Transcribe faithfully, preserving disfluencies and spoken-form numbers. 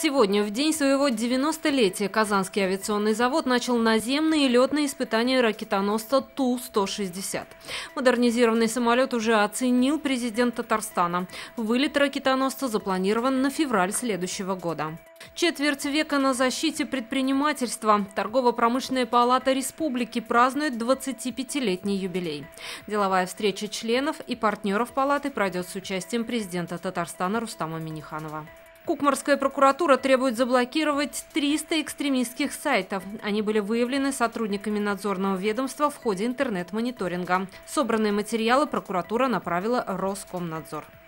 Сегодня, в день своего девяностолетия, Казанский авиационный завод начал наземные и летные испытания ракетоносца Ту сто шестьдесят. Модернизированный самолет уже оценил президент Татарстана. Вылет ракетоносца запланирован на февраль следующего года. Четверть века на защите предпринимательства. Торгово-промышленная палата республики празднует двадцатипятилетний юбилей. Деловая встреча членов и партнеров палаты пройдет с участием президента Татарстана Рустама Минниханова. Кукмарская прокуратура требует заблокировать триста экстремистских сайтов. Они были выявлены сотрудниками надзорного ведомства в ходе интернет-мониторинга. Собранные материалы прокуратура направила в Роскомнадзор.